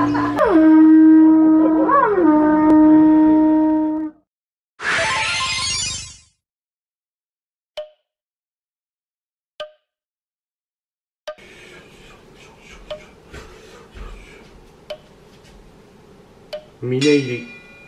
峰入り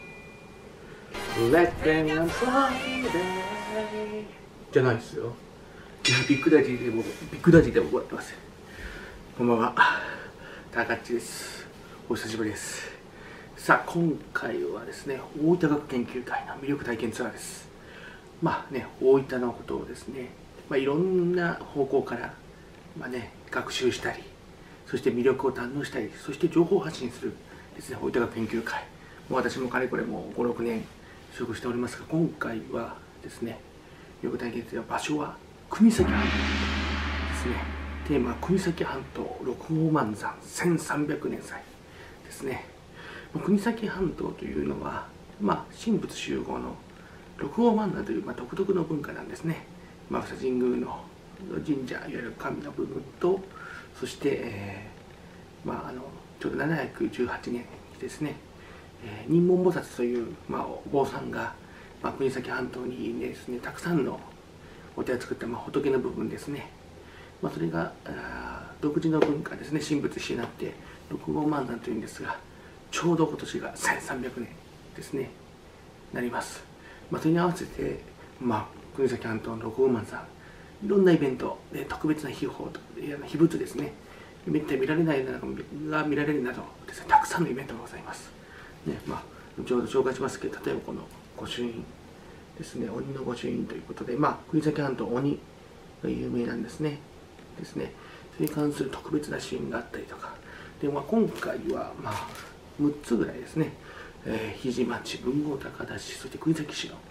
Let them fly away じゃないですよ。いや、ビッグダディでも終わってます。こんばんは、タカッチです。お久しぶりです。さあ、今回はですね、大分学研究会の魅力体験ツアーです。まあね、大分のことをですね、いろんな方向から学習したり、そして魅力を堪能したり、そして情報発信するですね、大分学研究会。私もかれこれも5、6年所属しておりますが、今回はですね、魅力体験ツアー、場所は国東半島ですね。テーマは国東半島六号万山1300年祭ですね。国東半島というのは、神仏集合の六号万山という独特の文化なんですね。宇佐神宮の神社、いわゆる神の部分と、そして、ちょうど718年にですね、仁門菩薩という、お坊さんが、国東半島にですね、たくさんのお寺を作った、仏の部分ですね。それが独自の文化ですね、神仏師になって六号万山というんですが、ちょうど今年が1300年ですね、なります。それに合わせて、国東半島の六号万山、いろんなイベントで特別な秘宝と秘仏ですね、めったに見られないのが見られるなどですね、たくさんのイベントがございます。後ほど紹介しますけど、例えばこの御朱印ですね、鬼の御朱印ということで、国東半島鬼が有名なんですね。それに関する特別なシーンがあったりとか、で今回は6つぐらいですね、日出町、豊後高田市、そして国東市の、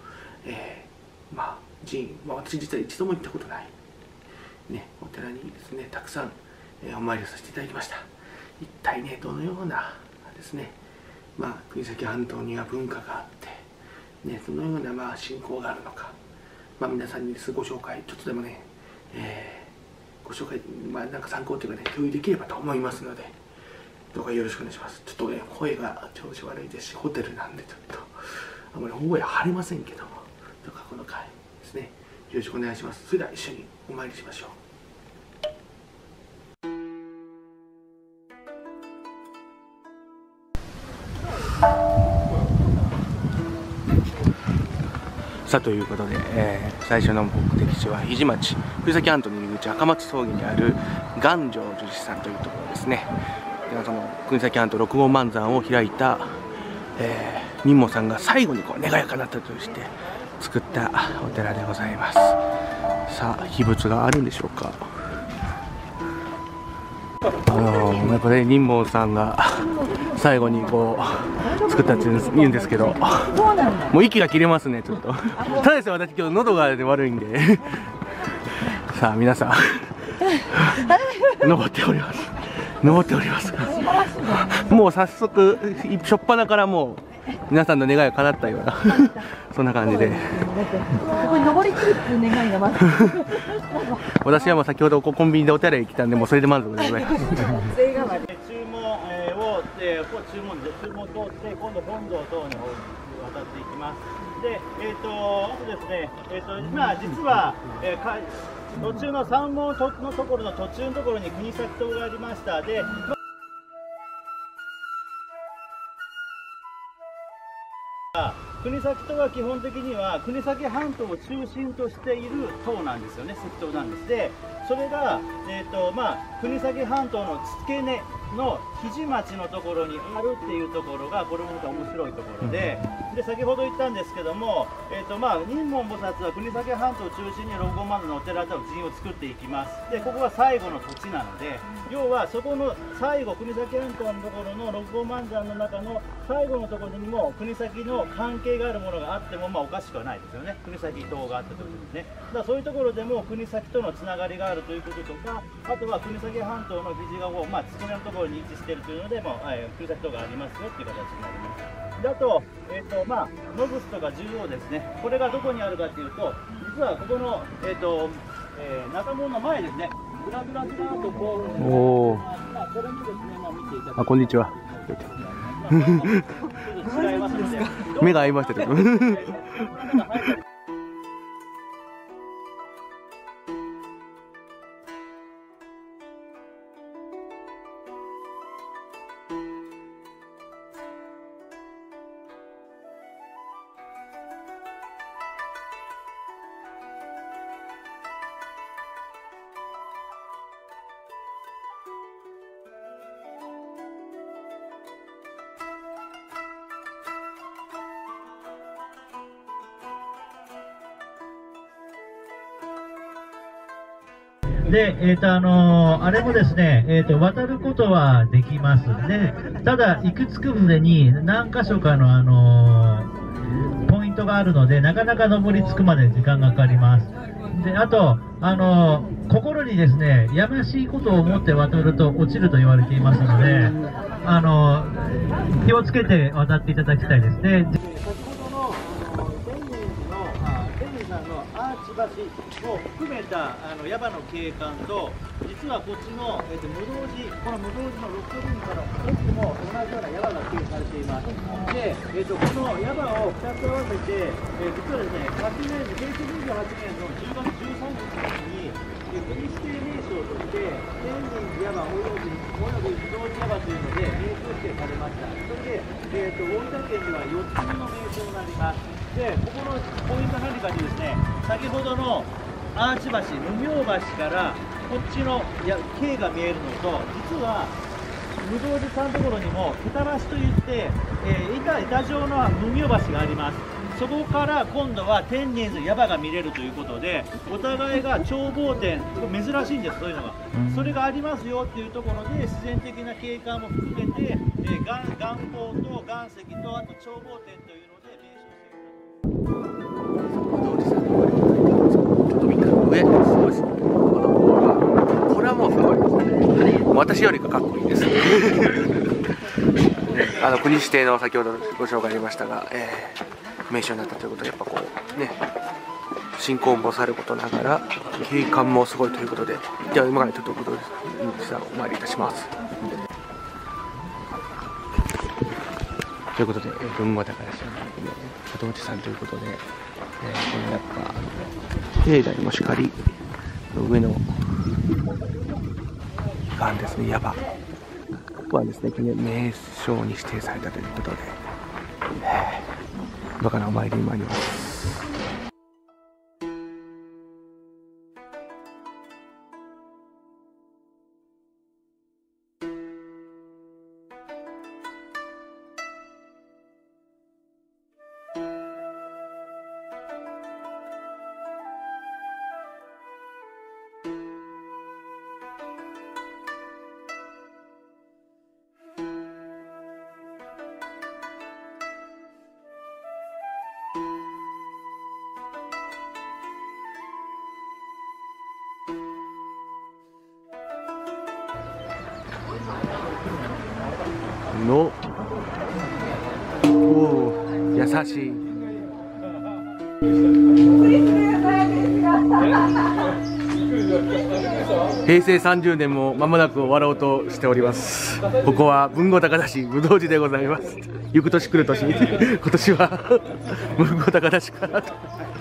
寺院、私実は一度も行ったことない、お寺にですね、たくさん、お参りをさせていただきました。一体ね、どのようなですね、国東半島には文化があって、どのような信仰があるのか、皆さんにご紹介、ちょっとでもね、ご紹介、参考というか共有できればと思いますので、どうかよろしくお願いします。ちょっとね、声が調子悪いですし、ホテルなんでちょっと、あまり大声張れませんけども、どうかこの回ですね、よろしくお願いします。それでは一緒にお参りしましょう。ということで、最初の目的地は日出町、国東半島の入り口赤松峠にある願成就寺さんというところですね。でその国東半島六号万山を開いた、仁門さんが最後に願いが叶ったとして作ったお寺でございます。さあ、秘仏があるんでしょうか。やっぱね、仁門さんが最後に作ったって言うんですけど、もう息が切れますね、ちょっと。ただですね、私今日喉が悪いんでさあ皆さん登っております。もう早速初っ端からもう皆さんの願いが叶ったようなそんな感じで、ここに登りきるっていう願いがまず私はもう先ほどコンビニでお寺へ来たんで、もうそれで満足でございます。注文通って今度本堂等の方に渡っていきます。で、あとですね、今実は、途中の山門のところの途中のところに国東島がありました。で、国東島は基本的には国東半島を中心としている島なんですよね、石島なんです。で、それが、国東半島の付け根の日出町のところにあるっていうところが、これもまた面白いところで、先ほど言ったんですけども、仁門菩薩は国東半島を中心に六号万山のお寺と寺院を作っていきます。で、ここが最後の土地なので、要はそこの最後、国東半島のところの六号万山の中の最後のところにも国東の関係があるものがあってもおかしくはないですよね。国東島があったということですね。だからそういうところでも国東とのつながりがあるということとか、あとは国東半島の肘が付け根のところに位置しているというので、国東島がありますよという形になります。で、あと、野楠とか十王ですね、これがどこにあるかというと、実はここの、中門の前ですね、ブラブラブラとこれにですね、見ていただくと、 こんにちは。 か言って目が合いましたけどで、あれもですね、渡ることはできます。で、ただ、行き着く船に何箇所かの、ポイントがあるので、なかなか登り着くまで時間がかかります。で、あと、心にですね、やましいことを思って渡ると落ちると言われていますので、気をつけて渡っていただきたいですね。アーチ橋を含めた矢場の景観と、実はこっちの、無道寺、この無道寺のロックルームから奥も同じような矢場が形成されています。で、この矢場を2つ合わせて、実はですね、平成28年の10月13日に国指定名称として、天神寺矢場および無道寺矢場というので名称指定されました。それで、大分県では4つ目の名称になります。で、ここのポイントは何かというとですね、先ほどのアーチ橋、無名橋からこっちの渓が見えるのと、実は無道寺さんのところにも桁橋といって、板状の無名橋があります。そこから今度は天然寺矢場が見れるということで、お互いが眺望点、珍しいんです、そういうのが。それがありますよっていうところで、自然的な景観も含めて、岩峰と岩石と、あと眺望点というので名称しています。 上、すごいです。これはもうすごい。私よりかかっこいいです。国指定の先ほどご紹介ありましたが、名所になったということで、やっぱこうね、信仰もさることながら景観もすごいということで、では今からちょっとお参りいたします。ということで、文後高田市のご当地さんということで、このやっぱ境内もしかり上の岩ですね、矢場。ここはですね、名勝に指定されたということで、今からお参りに参ります。の優しい平成30年も間もなく終わろうとしております。ここは豊後高田市無道寺でございます。行く年来る年今年は豊後高田市かなと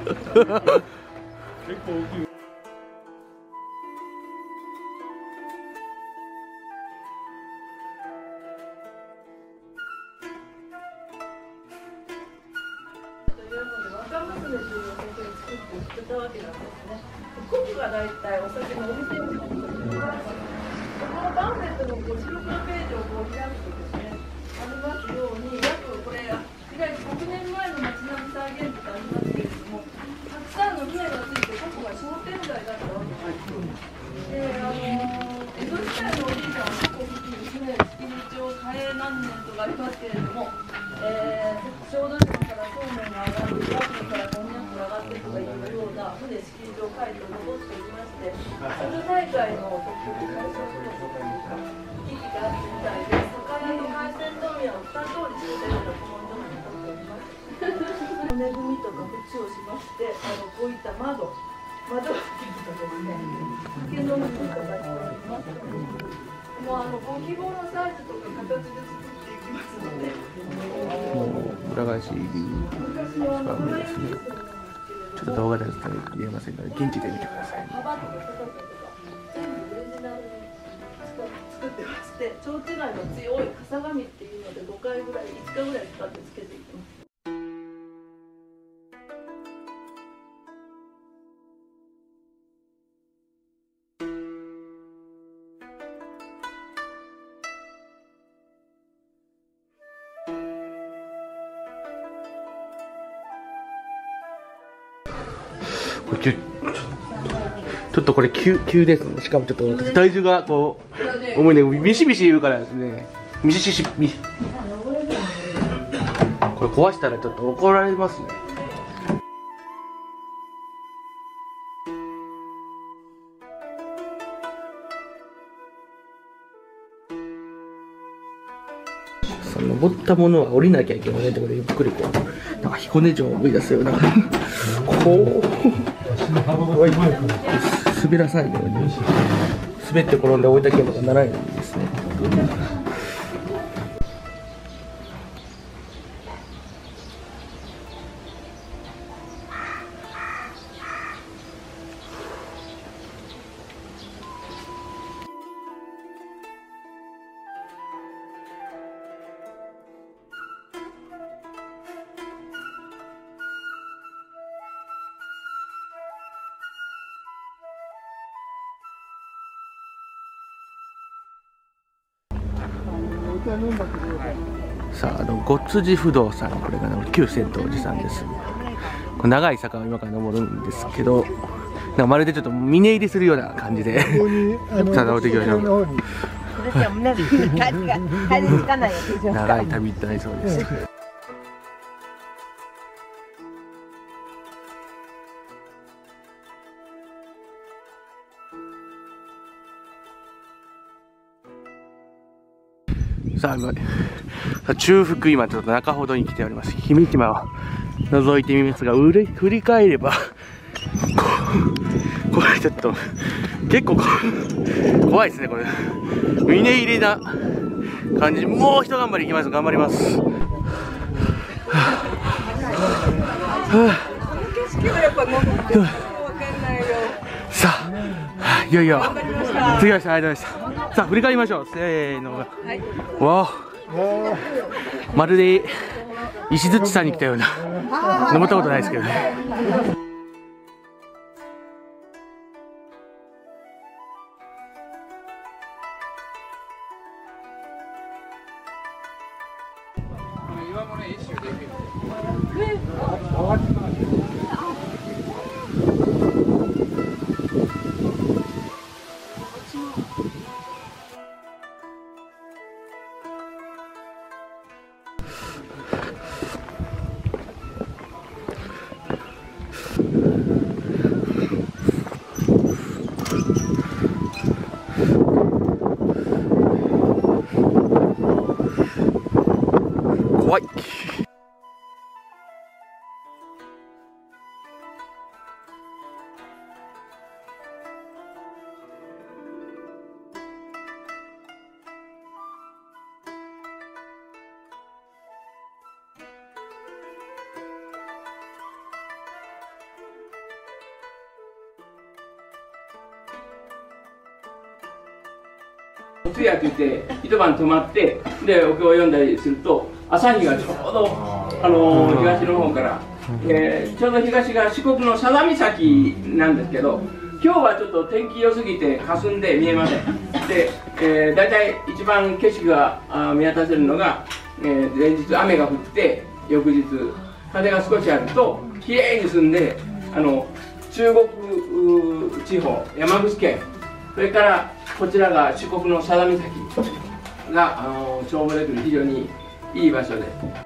コクが大体お酒のお店を作っています。このパンフレットの白黒ページを開くとですね、ありますように、約これ、100年前の街並み再現とかありますけれども、たくさんの船がついて、ここが商店街だったわけです。で、江戸時代のおじいちゃんはここ付近に船、月日を変え何年とかありますけれども、小豆島からそうめんが上がる、岩国からこんにゃくが上がってとかいうような船式場海峡を残しておりまして、その大会の結局解消することに意義があってみたいで、魚と海鮮問屋を2通りしているような古文書になっております。骨組みとか縁をしまして、こういった窓がついてですね、竹の向とかしております。もうご希望のサイズとか形で作っていくますので。 もう裏返し一番上ですね。ちょっと動画では言えませんので現地で見てください。 幅とか高さとか全部オリジナルに作ってまして、蝶違いの強い笠紙っていうので5回ぐらい5日ぐらい使ってつけていきます。 ちょっとこれ急ですね。しかもちょっと体重がこう重いね。ミシミシ言うからですね。ミシシミこれ壊したらちょっと怒られますね。その登ったものは降りなきゃいけないねってことでゆっくりこうなんか彦根城を思い出すようなこう滑らさないように滑って転んで置いたけとかならないんですね。さあ、ごっつじ不動産、これがね、旧銭湯寺さんです。これ長い坂を今から登るんですけど、なんかまるでちょっと峰入りするような感じで、さあ登っていきましょう。長い旅となりそうです。さあ、中腹、今ちょっと中ほどに来ております。姫島を覗いてみますが、振り返ればこれちょっと結構怖いですね。これ峰入りな感じ。もう一頑張りいきます。頑張ります。さあ、いよいよ次ました。ありがとうございました。さあ振り返りましょう。せーの。はい、わあ、まるで石鎚山に来たような。登ったことないですけどね。岩もね、一周できる。怖い。通夜といって一晩泊まってでお経を読んだりすると朝日がちょうど東の方から、ちょうど東が四国の佐田岬なんですけど、今日はちょっと天気良すぎて霞んで見えません。で、大体一番景色が見渡せるのが、前日雨が降って翌日風が少しあるときれいに澄んで中国地方山口県、それからこちらが四国の佐田岬が眺望できる非常にいい場所で。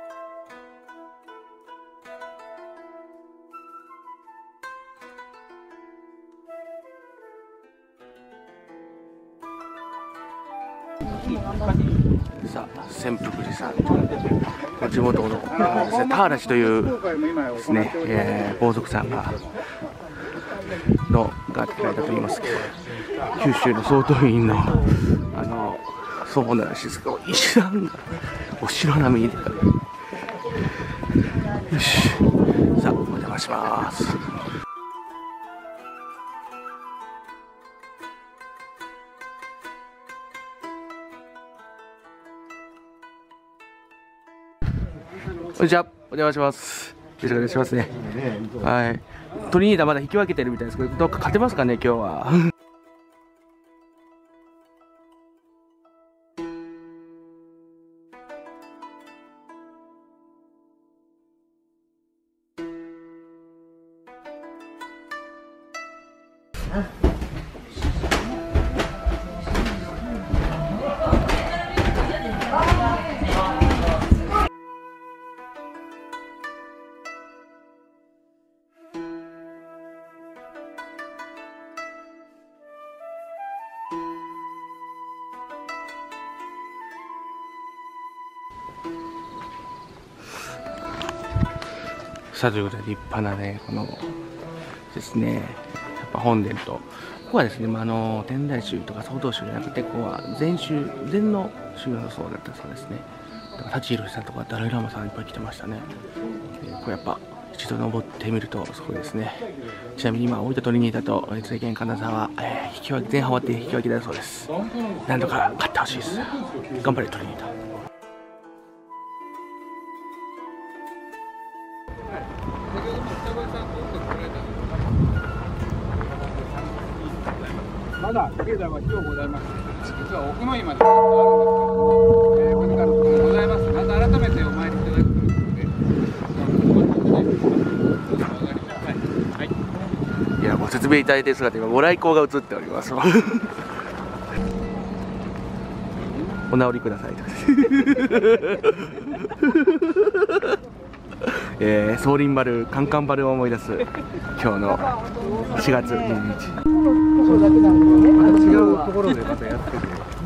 さあ、潜伏寺さん、地元の田原市というですね、皇族さんが建てられたといいますけど、九州の総統院のそうなんですけど、石段がお城並みで、よし、さあお邪魔します。こんにちは、お邪魔します。よろしくお願いしますね。はい。トリニータまだ引き分けてるみたいですけど、どっか勝てますかね、今日は。さあ、ということで立派なね、このですね、やっぱ本殿と、ここはですね、天台宗とか曹洞宗じゃなくて、ここは禅宗、禅の宗のそうだったそうですね。だから舘ひろしさんとかダライラマさんいっぱい来てましたね。これやっぱ一度登ってみるとすごいですね。ちなみに今、大分トリニータと津堅神田さんは、引き分け、前半終わって引き分けだそうです。なんとか勝ってほしいです。頑張れトリニータ。 まだ境内は今日ございます。実は奥の院までずっとあるんですけど、お時間のところございます。また改めてお参りいただくということで、はい。 いや、ご説明いただいている姿、今ご来光が映っております。お直りください。宗林丸、カンカン丸を思い出す今日の4月12日。そうだけなんでね、また違うところでまたやってて。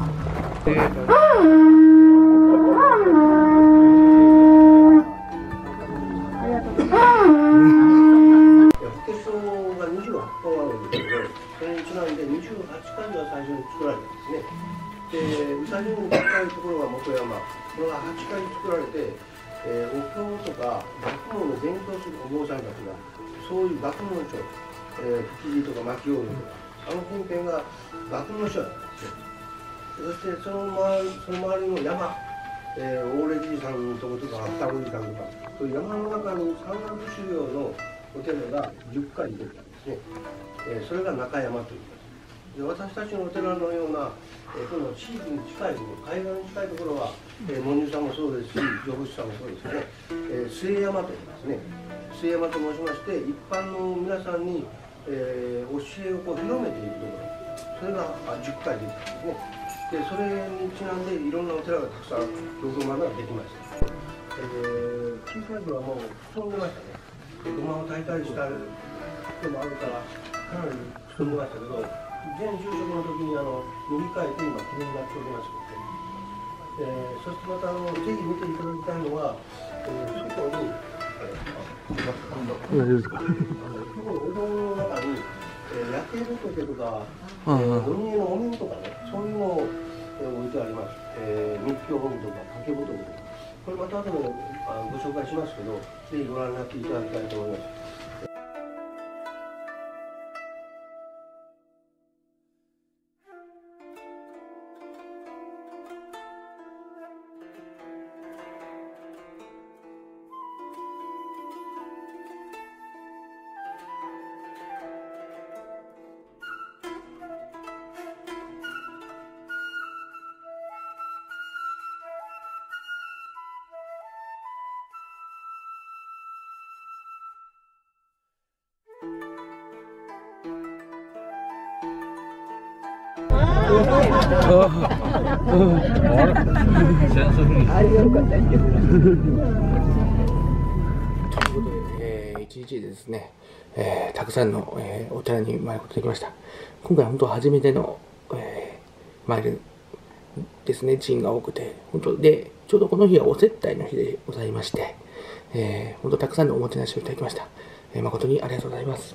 法華経が28本あるんですけど、それにちなんで28巻が最初に作られたんですね。で、宇佐神に近いところが元山、これが8回作られて、お経とか学問を勉強するお坊さんたちが、そういう学問書、吹きとか巻き折りとか、あの近辺が学問書だったんですよ。そしてその周りの山、大霊寺さんのとことか、二子寺さんとか、そういう山の中に山岳修行のお寺が10回出てたんですね。それが中山といいます。で、私たちのお寺のような、この地域に近いところ、海岸に近いところは、文殊さんもそうですし、成仏さんもそうですね、末山と言いますね。末山と申しまして、一般の皆さんに、教えをこう広めていくところ、それが10回できたんですね。で、それにちなんでいろんなお寺がたくさん6万ができました。小さい頃はもう布団でましたね。ごまを炊いたりした人もあるからかなり布団でましたけど、前就職の時に塗り替えて今きれいになっておりますので、そしてまたぜひ見ていただきたいのは、外に大丈夫ですか。 お堂の中に焼け仏とか、鬼のお面とかね、そういうのを置いてあります。密教本とか掛け仏とか、これまた後でご紹介しますけど、ぜひご覧になっていただきたいと思います。 一日でですね、たくさんの、お寺に参ることができました。今回本当初めての、参るですね、寺院が多くて、本当で、ちょうどこの日はお接待の日でございまして、本当たくさんのおもてなしをいただきました。誠にありがとうございます。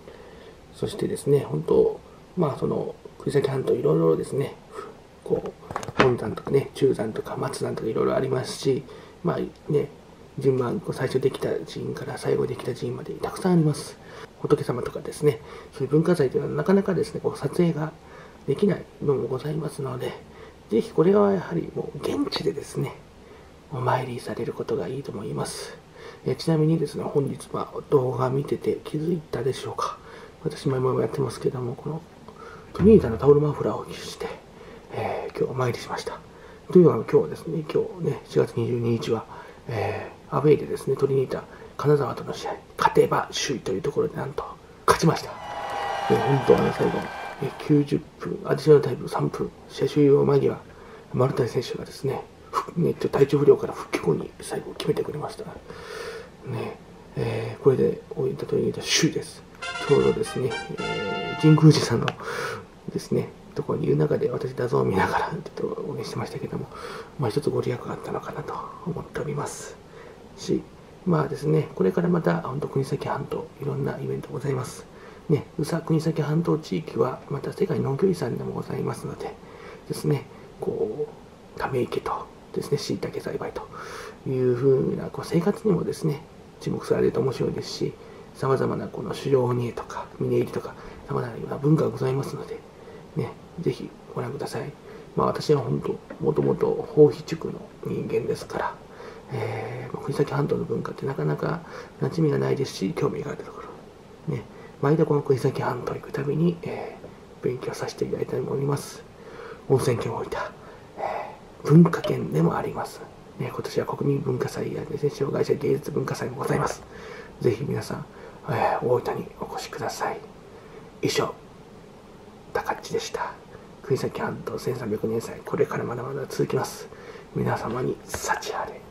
そしてですね、本当、その、栗崎半島いろいろですね、こう、 本山とかね、中山とか松山とかいろいろありますし、まあね、順番、最初できた寺院から最後できた寺院までたくさんあります。仏様とかですね、そういう文化財というのはなかなかですね、撮影ができないのもございますので、ぜひこれはやはりもう現地でですね、お参りされることがいいと思います。ちなみにですね、本日動画見てて気づいたでしょうか。私前もやってますけども、このトニータのタオルマフラーをして、今日お参りしました。というのは今日はですね、今日ね、4月22日は、アウェイでですね、トリニータ金沢との試合、勝てば首位というところでなんと勝ちました。本当は最後、90分、アディショナルタイム3分、試合終了間際、丸谷選手がですね、体調不良から復帰後に最後決めてくれました。これで大分トリニータ首位です。ちょうどですね、神宮寺さんのですね、ところにいる中で私、画像を見ながらちょっと応援してましたけども、一つご利益があったのかなと思っておりますし、ですね、これからまた本当国東半島いろんなイベントございます。ね、宇佐国東半島地域はまた世界農業遺産でもございますのでですね、ため池とですね、椎茸栽培というふうな生活にもですね、注目されると面白いですし、さまざまなこの狩猟鬼絵とか峰入りとかさまざまな文化がございますので、ね、ぜひご覧ください。私は本当、もともと豊肥地区の人間ですから、国東半島の文化ってなかなか馴染みがないですし、興味があるところ。ね、毎度この国東半島行くたびに、勉強させていただいております。温泉県大分、文化圏でもあります。今年は国民文化祭やですね、障害者芸術文化祭もございます。ぜひ皆さん、大分にお越しください。以上、高知でした。国東半島1300年祭、これからまだまだ続きます。皆様に幸あれ。